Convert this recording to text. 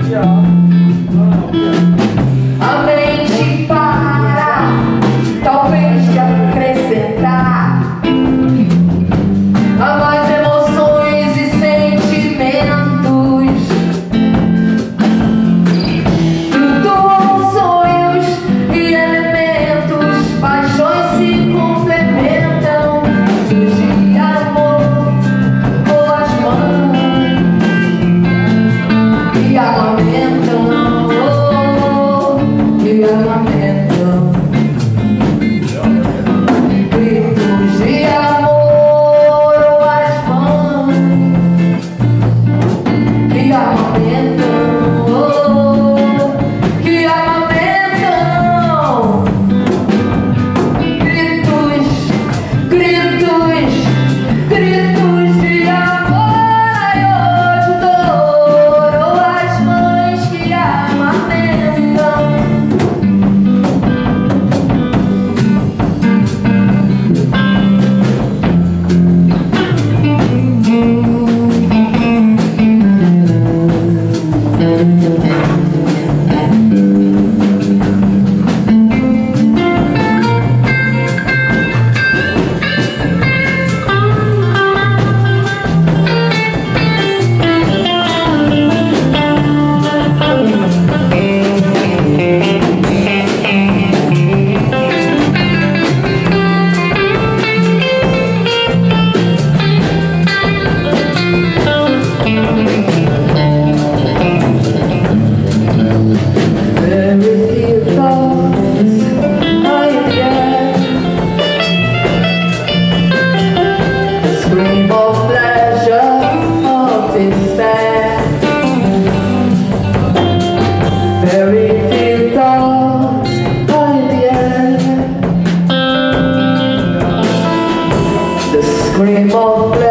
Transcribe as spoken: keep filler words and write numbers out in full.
A mente para, talvez te acrescentar a mais emoções e sentimentos. Flutuam sonhos e elementos, paixões se complementam. Surge amor com as mãos e amamentam, oh, e amamentam. Gritos de amor ou as mãos que amamentam, oh, que amamentam. Gritos, gritos, gritos de amor e de dor, ou as mães que amamentam. Scream of